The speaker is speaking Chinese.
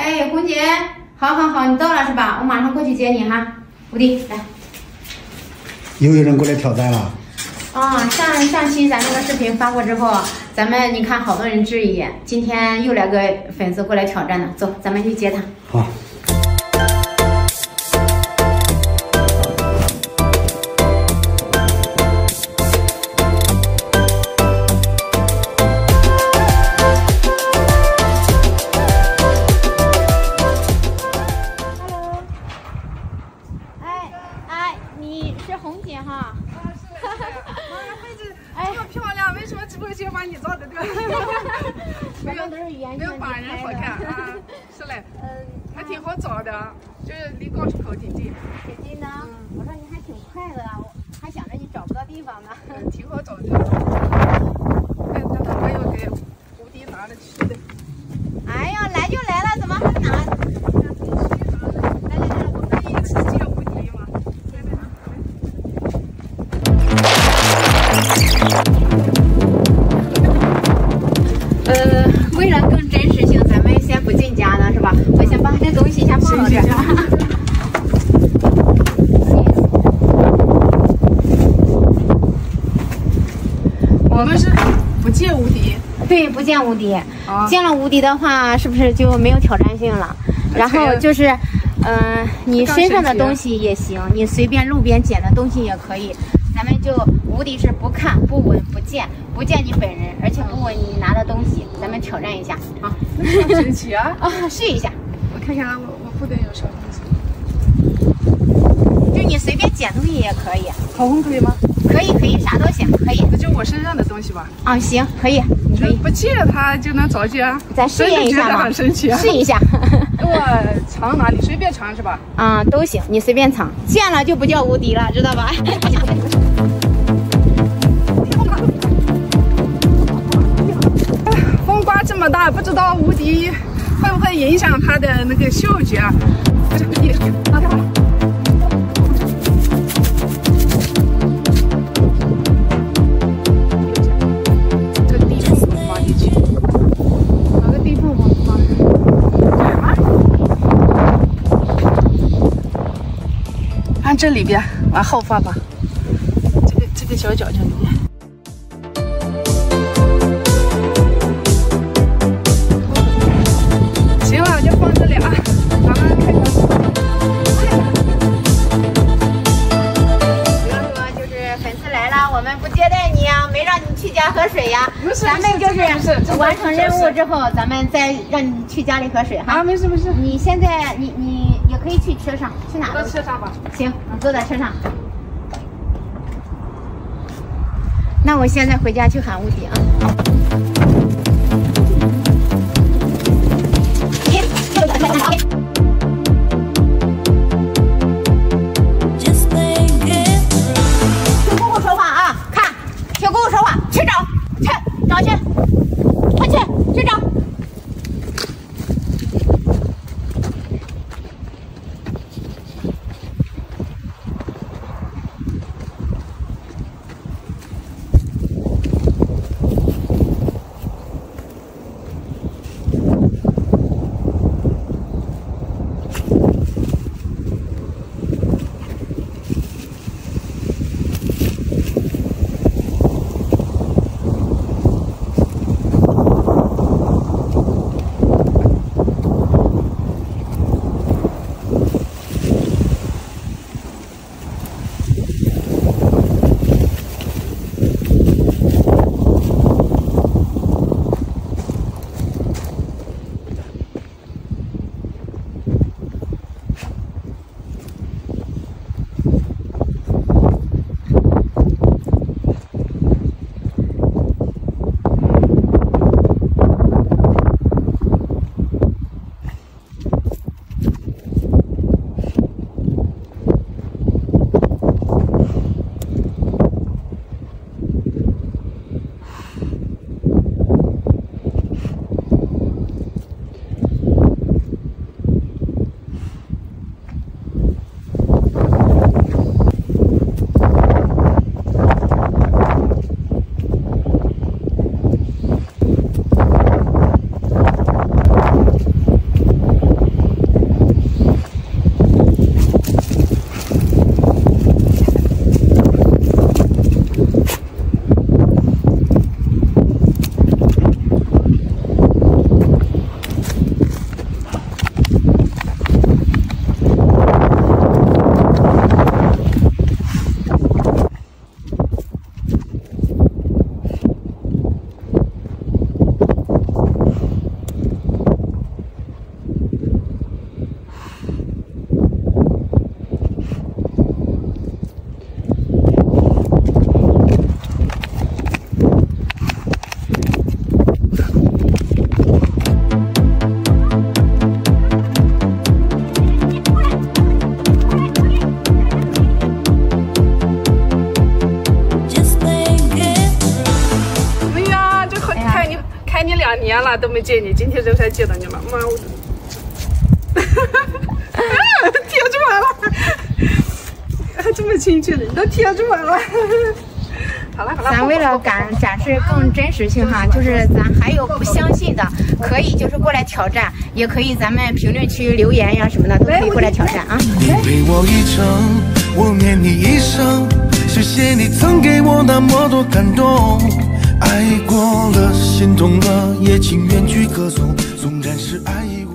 哎，红姐，好，你到了是吧？我马上过去接你哈。吴迪，来。 又有人过来挑战了。 啊，上期咱那个视频发过之后，咱们你看好多人质疑，今天又来个粉丝过来挑战呢。走，咱们去接他。 好。 你是红姐哈？ 啊，是的，是的。妹子这么漂亮，为什么直播间把你照的对？ 没有，都是原没有把人好看啊。是嘞，还挺好找的，就是离高速口挺近。 挺近呢？我说你还挺快的，我还想着你找不到地方呢。 挺好找的。哎，这还要给吴迪拿着吃的。 哎呀，来就来了，怎么还拿？ 为了更真实性，咱们先不进家呢，是吧？我先把这东西先放到这儿。 我们是不见无敌， 对，不见无敌。见了无敌的话，是不是就没有挑战性了？然后就是，你身上的东西也行，你随便路边捡的东西也可以。 咱们就无敌是不看、不闻、不见你本人，而且不闻你拿的东西，咱们挑战一下啊！ 好神奇啊！ 啊，试一下， 我看看我不得有什么东西。 就你随便捡东西也可以。 口红可以吗？ 可以，啥都行，可以。 那就我身上的东西吧。 啊，行，可以。 不借它就能找见？ 咱试验一下嘛， 很神奇啊！ 试一下。 我藏哪里？随便藏是吧？ 啊，都行，你随便藏，见了就不叫无敌了，知道吧？ 风刮这么大，不知道无敌会不会影响他的那个嗅觉啊？这个地缝我放进去，哪个地缝我放？这吗？按这里边往后放吧，这个小角角里面。 喝水呀，咱们就是完成任务之后，咱们再让你去家里喝水哈。 啊，没事。 你现在你也可以去车上，去哪？ 到车上吧。 行，你坐在车上。那我现在回家去喊无敌啊。听姑姑说话啊，看，听姑姑说话，去找去，快去找。 了都没见你，今天这才见到你了，妈我的，贴出来了，这么亲切的，你都贴出来了。好了， 咱为了展示更真实性哈，就是咱还有不相信的，可以就是过来挑战，也可以咱们评论区留言呀什么的，都可以过来挑战啊。 你陪我一程，我念你一生，谢谢你曾给我那么多感动，爱过了，心痛了，也情愿去歌颂，纵然是爱已无。